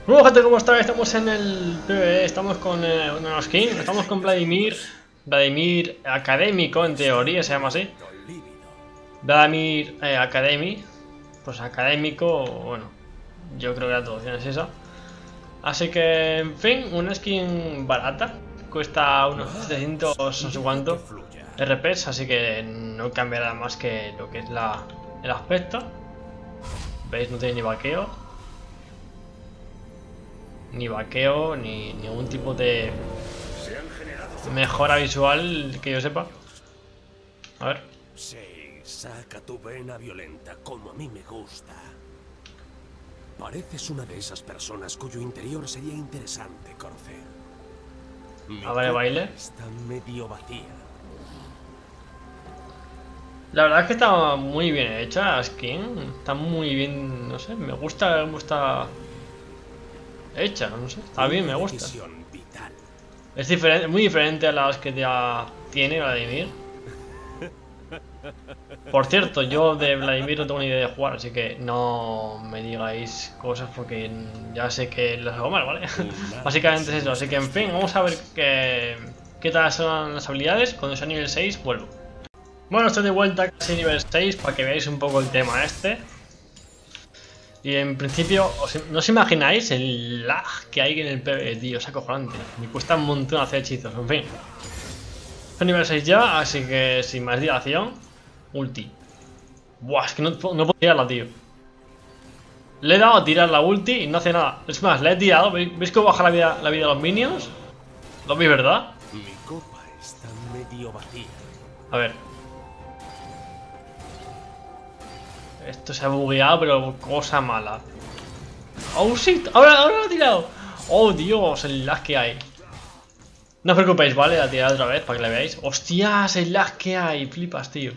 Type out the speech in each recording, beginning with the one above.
Bueno, gente, ¿cómo estáis? Estamos en el PvE, estamos con una skin, estamos con Vladimir Académico, en teoría se llama así. Vladimir Academy, pues académico, bueno, yo creo que la traducción es esa. Así que, en fin, una skin barata, cuesta unos 700 no sé cuánto RPs, así que no cambiará más que lo que es el aspecto. ¿Veis? No tiene ni vaqueo, ni ningún tipo de mejora visual que yo sepa. A ver. Sí, saca tu vena violenta como a mí me gusta. Pareces una de esas personas cuyo interior sería interesante conocer. A ver, baile. Está medio vacía. La verdad es que está muy bien hecha la skin. Está muy bien, no sé, me gusta cómo está hecha, no sé. Está bien, me gusta. Es diferente, muy diferente a las que ya tiene Vladimir. Por cierto, yo de Vladimir no tengo ni idea de jugar, así que no me digáis cosas porque ya sé que las hago mal, ¿vale? Básicamente es eso, así que en fin, vamos a ver qué tal son las habilidades. Cuando sea nivel 6 vuelvo. Bueno, estoy de vuelta casi nivel 6 para que veáis un poco el tema este. Y en principio, no os imagináis el lag que hay en el PvE, tío, es acojonante. Me cuesta un montón hacer hechizos, en fin. Estoy nivel 6 ya, así que sin más dilación, ulti. Buah, es que no puedo tirarla, tío. Le he dado a tirar la ulti y no hace nada. Es más, la he tirado, ¿veis cómo baja la vida de los minions? ¿Lo veis, verdad? Mi copa está medio vacía. A ver. Esto se ha bugueado, pero cosa mala. ¡Oh, shit! ¡Ahora lo he tirado! ¡Oh, Dios! El lag que hay. No os preocupéis, ¿vale? La tiraré otra vez para que la veáis. ¡Hostias! El lag que hay. Flipas, tío.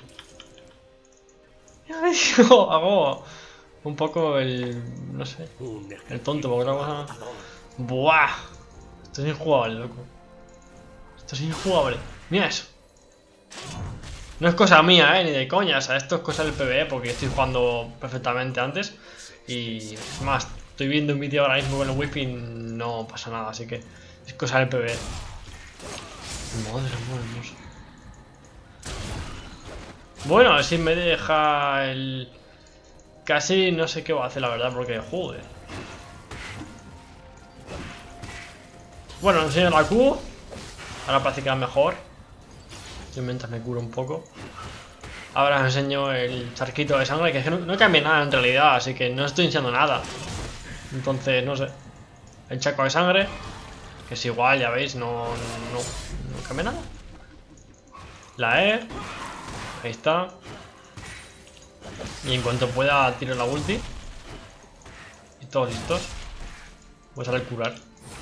Hago un poco el... no sé. El tonto, porque otra cosa... ¡Buah! Esto es injugable, loco. Esto es injugable. Mira eso. No es cosa mía, ni de coña. O sea, esto es cosa del PvE porque estoy jugando perfectamente antes. Y es más, estoy viendo un vídeo ahora mismo con el wifi y no pasa nada, así que es cosa del PvE. Madre mía. Bueno, a ver si me deja el... Casi no sé qué va a hacer, la verdad, porque joder. Bueno, enseño la Q. Ahora parece que va mejor. Mientras me curo un poco. Ahora os enseño el charquito de sangre, que es que no cambia nada en realidad, así que no estoy enseñando nada. Entonces, no sé. El charco de sangre, que es igual, ya veis, no cambia nada. La E. Ahí está. Y en cuanto pueda tiro la ulti. Y todos listos. Voy a salir a curar.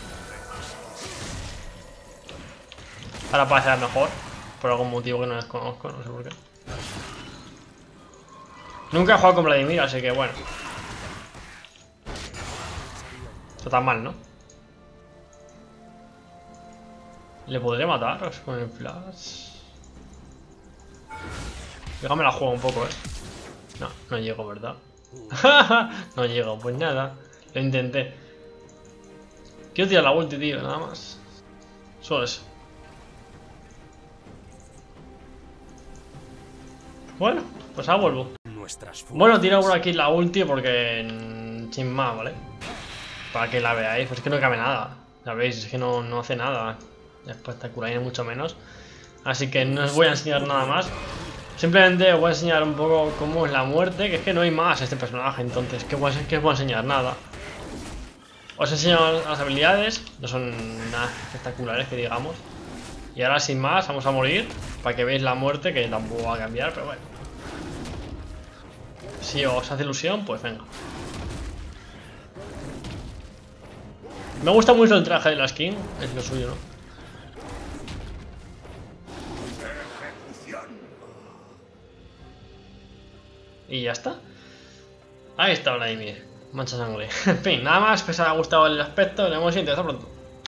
Ahora parece mejor. Por algún motivo que no desconozco, no sé por qué. Nunca he jugado con Vladimir, así que bueno. Está tan mal, ¿no? ¿Le podré matar con el flash? Déjame la juego un poco, No llego, ¿verdad? No llego, pues nada. Lo intenté. Quiero tirar la ulti, tío, nada más. Solo eso. Bueno, pues ahora vuelvo. Bueno, tiro por aquí la ulti porque... sin más, ¿vale? Para que la veáis, pues es que no cabe nada. Ya veis, es que no hace nada espectacular, ni mucho menos. Así que no os voy a enseñar nada más. Simplemente os voy a enseñar un poco cómo es la muerte, que es que no hay más a este personaje, entonces, ¿qué os voy a enseñar? Nada. Os enseño las habilidades, no son nada espectaculares que digamos. Y ahora sin más, vamos a morir, para que veáis la muerte, que tampoco va a cambiar, pero bueno. Si os hace ilusión, pues venga. Me gusta mucho el traje de la skin, es lo suyo, ¿no? Y ya está. Ahí está Vladimir. Mancha sangre. En fin, nada más. Espero que os haya gustado el aspecto. Nos vemos y hasta pronto.